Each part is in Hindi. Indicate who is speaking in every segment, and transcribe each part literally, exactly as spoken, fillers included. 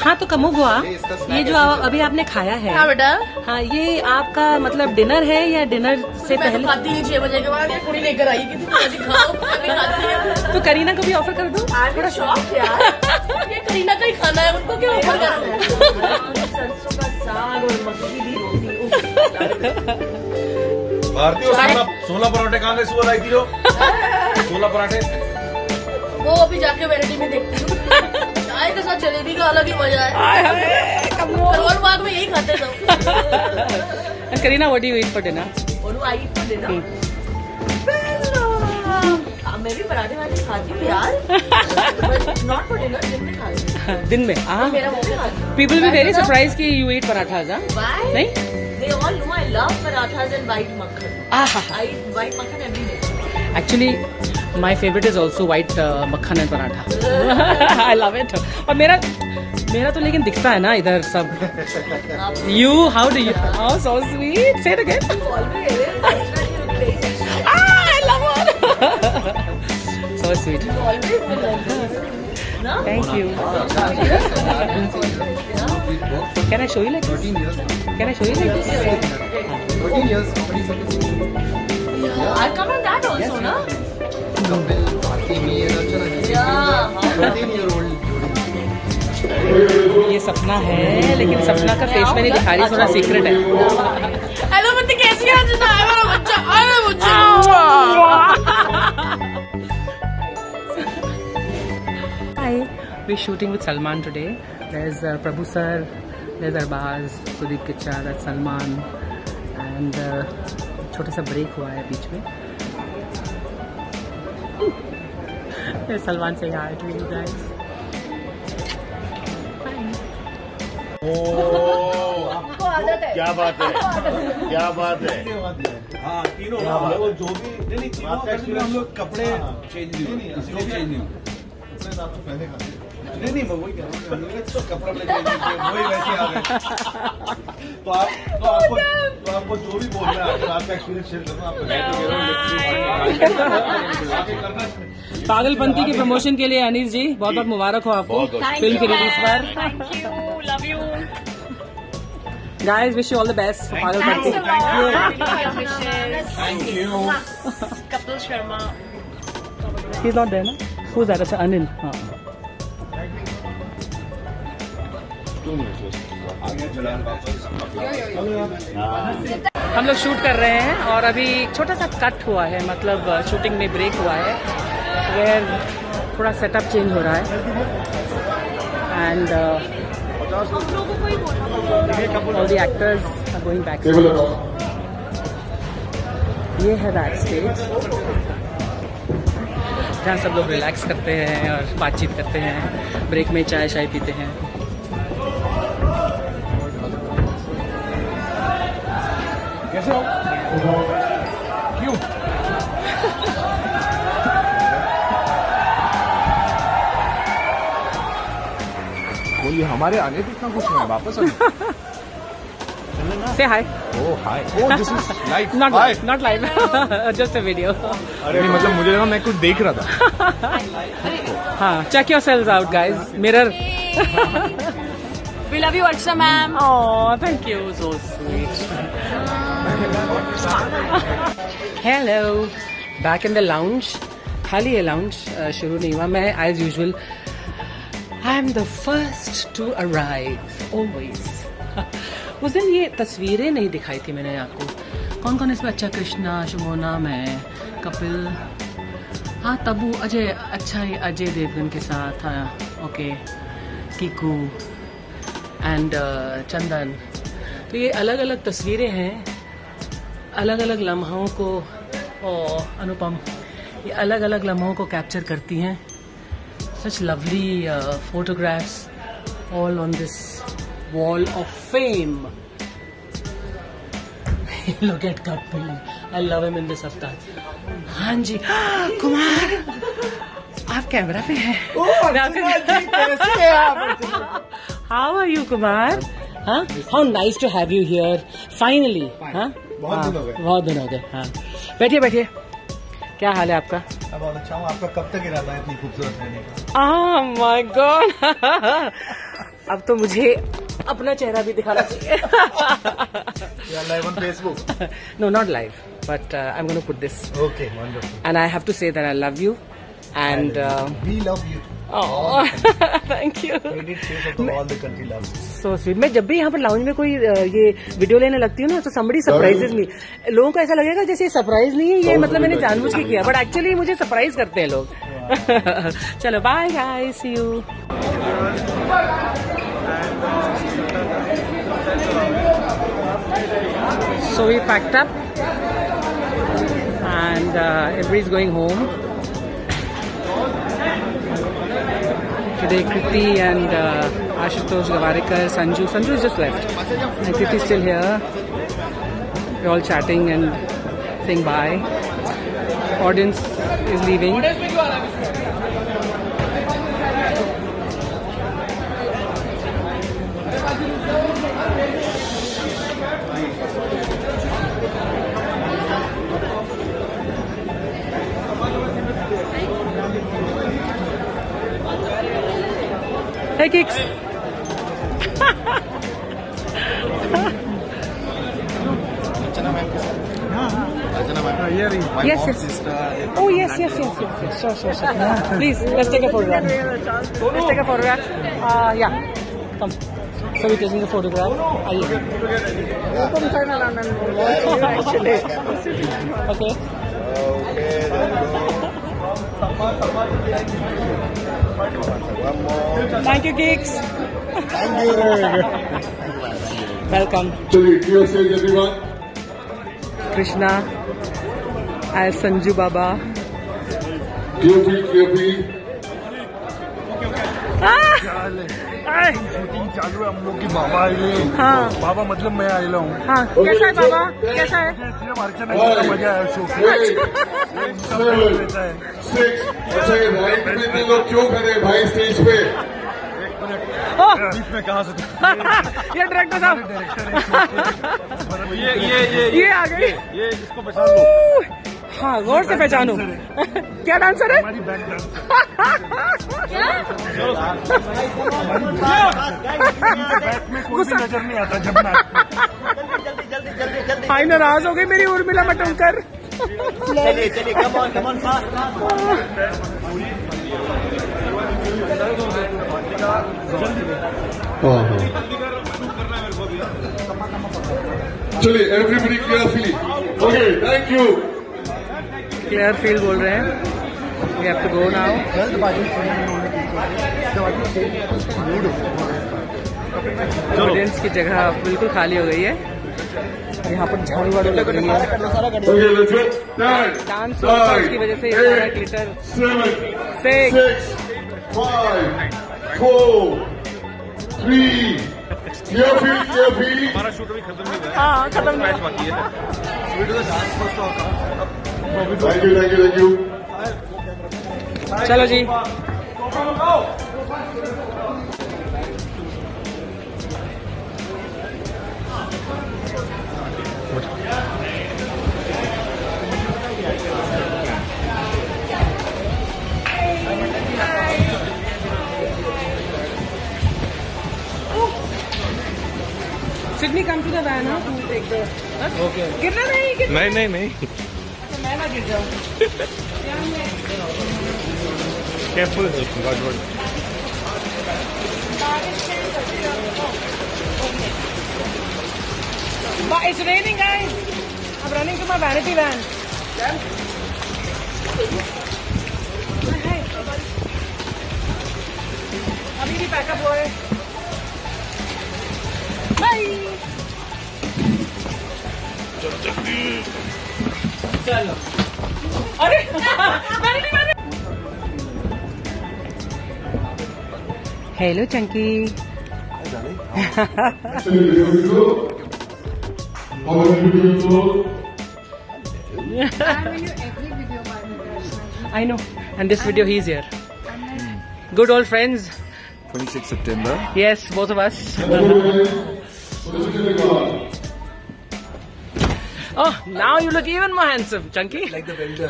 Speaker 1: हाँ तो कमुगुआ, ये जो अभी आपने खाया है,
Speaker 2: हाँ बेटा,
Speaker 1: हाँ ये आपका मतलब डिनर है या डिनर से
Speaker 2: मैं
Speaker 1: पहले?
Speaker 2: तो खाती है छह बजे के बाद, ये कुड़ी लेकर आई कि तुम खाओ, मैं भी खाती है।
Speaker 1: तो करीना को भी ऑफर कर दो।
Speaker 2: बड़ा शौक यार, ये करीना का ही खाना है, उनको क्या ऑफर करना है? सरसों का साग और मक्की की रोटी।
Speaker 3: भारतीय सोलह पराठे कहाँ से सुबह आई थी? सोलह पराठे
Speaker 2: वो अभी जाके वैरायटी में देखती हूँ। चाय के साथ जलेबी का अलग ही मजा है। करोल बाग में यही खाते सब।
Speaker 1: Kareena, what do you eat for dinner?
Speaker 2: What do I eat for dinner? मैं भी पराठे वाठे खाती हूँ यार, बट नॉट फॉर डिनर। दिन में खाती हूँ।
Speaker 1: दिन में? हाँ।
Speaker 2: मेरा वो भी खाती हूँ।
Speaker 1: People will be very surprised कि you eat parathas, हाँ?
Speaker 2: Why?
Speaker 1: नहीं?
Speaker 2: They all know I love parathas and white makhan.
Speaker 1: Ah.
Speaker 2: I eat white makhan every day.
Speaker 1: Actually, my favorite is also white uh, makhan and paratha. I love it. और मेरा मेरा तो लेकिन दिखता है ना इधर सब. You, how do you? Oh, so sweet. Say it again. Ah, I love it. So sweet. Thank you. Can I show you like this? Can I show you like this?
Speaker 4: fourteen years.
Speaker 2: I come on that also, na?
Speaker 4: Couple, Bharti, me and Archana.
Speaker 2: Yeah.
Speaker 4: fourteen year old.
Speaker 1: ये सपना है, लेकिन सपना का फेस में नहीं दिखा रही, थोड़ा सीक्रेट है.
Speaker 2: हेलो बच्चे, कैसी है अर्चना? आया मेरा बच्चा, आया बच्चा.
Speaker 1: Hi, we're shooting with Salman today. There's uh, Prabhu sir, there's Arbaz, Sudeep Kicha, that's Salman, and uh, छोटा सा ब्रेक हुआ है बीच में. There's Salman saying hi to you guys.
Speaker 2: आपको आदत है.
Speaker 5: क्या बात है, क्या बात है.
Speaker 3: हाँ तीनों हम लोग जो भी नहीं नहीं तीनों का हम लोग कपड़े चेंज नहीं हुए, किसी को चेंज नहीं हुआ.
Speaker 4: कपड़े तो आप तो पहले खाते.
Speaker 3: नहीं नहीं मैं वही कह रहा हूँ, तो कपड़ा चेंज नहीं किए, वही वैसे आ गए. तो आप तो आपको तो आपको जो भी बोल रहा है आपका एक्सपीरियंस शेयर करना. आपको
Speaker 1: पागलपंती की प्रमोशन के लिए अनीस जी बहुत बहुत मुबारक हो आपको फिल्म की रिलीज पर.
Speaker 2: Thank you, love you.
Speaker 1: Guys, wish you all the best for Pagalpanti.
Speaker 3: Thank you.
Speaker 2: Kapil Sharma.
Speaker 1: He's not there, ना? Who's that? अच्छा अनिल. हाँ. हम लोग शूट कर रहे हैं और अभी छोटा सा कट हुआ है, मतलब शूटिंग में ब्रेक हुआ है, वेयर थोड़ा सेटअप चेंज हो रहा है. And all the actors are going back. ये है बैक स्टेज जहाँ सब लोग रिलैक्स करते हैं और बातचीत करते हैं, ब्रेक में चाय चाय पीते हैं.
Speaker 3: कैसे हो? क्यों?
Speaker 5: बोलिए हमारे आने पे इतना कुछ नहीं, वापस
Speaker 1: Say hi.
Speaker 5: Oh hi. Oh this is live.
Speaker 1: Not live, not live. Just a video.
Speaker 5: अरे मतलब मुझे लगा मैं कुछ देख रहा था.
Speaker 1: हाँ, check yourselves out, guys. Mirror.
Speaker 2: We love you, Archana ma'am.
Speaker 1: Oh, thank you. So sweet. Hello. Back in the lounge. खाली है lounge. uh, शुरू नहीं हुआ. मैं as usual. I am the first to arrive. Always. उस दिन ये तस्वीरें नहीं दिखाई थी मैंने आपको. कौन कौन इसमें अच्छा? कृष्णा, शुमोना, मैं, कपिल, हाँ तबू, अजय. अच्छा ये अजय देवगन के साथ. हाँ ओके. कीकू एंड चंदन. तो ये अलग अलग तस्वीरें हैं, अलग अलग लम्हों को. और अनुपम, ये अलग अलग लम्हों को कैप्चर करती हैं. Such lovely photographs all on this wall of fame. Look at Kapil. I love him in this avatar. हाँ जी. कुमार, आप कैमरा पे हैं. How are you, Kumar? हाँ? How nice to have you here. Finally. हाँ?
Speaker 4: बहुत दिन हो गए.
Speaker 1: बहुत दिन हो गए. हाँ. बैठिए बैठिए. क्या हाल है आपका?
Speaker 4: बहुत अच्छा हूँ. आपका कब तक इरादा है इतनी खूबसूरत रहने का?
Speaker 1: Oh my God. अब तो मुझे अपना चेहरा भी दिखाना चाहिए.
Speaker 3: You are live on Facebook.
Speaker 1: No, not live, but uh, I'm going to put this.
Speaker 3: Okay, wonderful.
Speaker 1: And I have to say that I love you. And uh,
Speaker 3: We love you.
Speaker 1: oh, thank you.
Speaker 3: Credit says of all the country loves you.
Speaker 1: So sweet. मैं जब भी यहाँ पर लाउंज में कोई uh, ये वीडियो लेने लगती हूँ ना, तो somebody surprises me. लोगों को ऐसा लगेगा जैसे ये सरप्राइज नहीं है, ये मतलब मैंने जानबूझ के किया, बट एक्चुअली मुझे सरप्राइज करते हैं लोग. चलो bye guys, see you. So we packed up and uh, everybody's going home. Today Kriti and uh, Ashutosh Gavarikar, Sanju. Sanju is just left. And Kriti is still here. We're all chatting and saying bye. Audience is leaving. Hey, Kicks. Yes, yes. Oh, yes, yes, yes, yes, yes. Sure, sure, sure. Please, let's take a photograph. Let's take a photograph. Uh, yeah, come. So we're taking a photograph. Are you? Come turn around and actually. Okay. Thank you, Kicks.
Speaker 3: Thank you.
Speaker 1: Welcome.
Speaker 6: Clear stage, everyone.
Speaker 1: Krishna as Sanju Baba.
Speaker 6: Clear field, clear field.
Speaker 1: Ah!
Speaker 3: Shooting चालू है हम लोग की. बाबा आए.
Speaker 1: हाँ.
Speaker 3: बाबा मतलब मैं आएला हूँ.
Speaker 1: हाँ. कैसा है बाबा? कैसा है?
Speaker 3: सिर्फ अर्चना का मजा है शो में.
Speaker 6: Six. अच्छा ये राइट में ये लोग क्यों खड़े भाई स्टेज पे?
Speaker 3: बीच में कहाँ से?
Speaker 1: ये डायरेक्टर साहब.
Speaker 3: ये ये ये
Speaker 1: ये आ गई.
Speaker 3: ये इसको पहचान लो.
Speaker 1: हाँ, गौर से पहचानो. क्या डांसर है?
Speaker 3: हमारी बैक डांस. बैक में कोई भी नजर नहीं आता जब मैं.
Speaker 1: हाय, नाराज हो गई मेरी उर्मिला मटोलकर.
Speaker 3: चलिए चलिए come on come on fast.
Speaker 6: चलिए everybody clear field. Okay, thank you.
Speaker 1: Clear field बोल रहे हैं. We have to go now. Audience की जगह बिल्कुल खाली हो गई है. यहाँ पर झाड़ू वाड़ू लग रही है.
Speaker 6: Okay, let's go. Nine,
Speaker 1: dance होता है, उसकी वजह से ये सारा glitter.
Speaker 6: seven,
Speaker 1: Six.
Speaker 6: six, five, four, three. Clear field, clear field.
Speaker 3: हमारा शूट अभी खत्म नहीं हुआ है.
Speaker 1: हाँ, खत्म नहीं.
Speaker 3: मैच बाकी है. वीडियो का डांस फर्स्ट होगा.
Speaker 6: Thank you, thank you, thank you.
Speaker 1: चलो जी. Sydney, come to the van, huh? To take the. Huh?
Speaker 3: Okay.
Speaker 1: गिरना नहीं, गिरना
Speaker 3: नहीं नहीं नहीं.
Speaker 1: तो मैं ना गिर जाऊँ.
Speaker 3: Careful god god.
Speaker 1: But it's raining, guys. I'm running to my vanity van. अभी भी पैकअप हुआ है. Bye. चलो. अरे vanity van. Hello, Chunky.
Speaker 6: Actually, here we go. How are you doing, bro?
Speaker 1: I know. And this video, he's here. Good old friends.
Speaker 5: twenty-sixth September.
Speaker 1: Yes, both of us. Oh, now you look even more handsome, Chunky.
Speaker 3: Like the welder.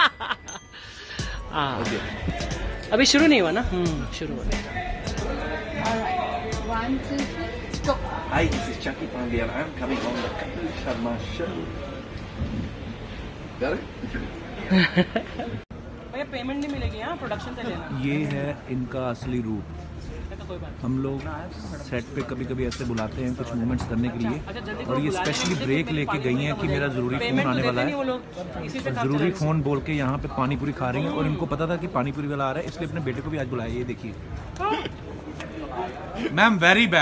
Speaker 1: ah. Okay. अभी शुरू नहीं हुआ ना? हम्म शुरू हो गया.
Speaker 2: One, two, three, go.
Speaker 3: Hi, this is Chucky Pandey and I'm coming on the Kapil Sharma show. Got it?
Speaker 1: भैया पेमेंट नहीं मिलेगी यहाँ, प्रोडक्शन से लेना।
Speaker 5: ये है इनका असली रूप। हम लोग सेट पे कभी कभी ऐसे बुलाते हैं कुछ मूवमेंट्स करने के लिए, और ये स्पेशली ब्रेक लेके गई हैं कि मेरा ज़रूरी फ़ोन आने वाला है। ज़रूरी फ़ोन बोल के यहाँ पे पानी पूरी खा रही हैं, और इनको पता था कि पानी पूरी वाला आ रहा है, इसलिए अपने बेटे को भी आज बुलाया। ये देखिए मैम, वेरी बैड।